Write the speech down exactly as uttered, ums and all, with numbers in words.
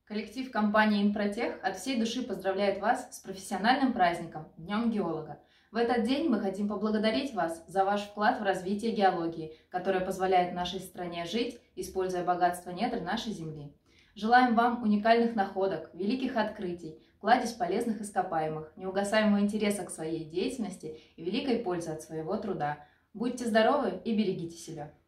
Коллектив компании «Инпротех» от всей души поздравляет вас с профессиональным праздником – Днем геолога. В этот день мы хотим поблагодарить вас за ваш вклад в развитие геологии, которая позволяет нашей стране жить, используя богатство недр нашей Земли. Желаем вам уникальных находок, великих открытий, кладезь полезных ископаемых, неугасаемого интереса к своей деятельности и великой пользы от своего труда. Будьте здоровы и берегите себя!